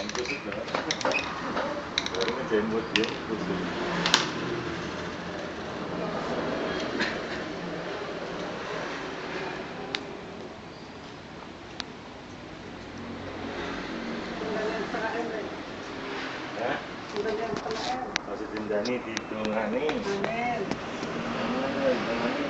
kusut lah. Baru ngejain buat dia kusut. Masih tindani di dongane. Amin.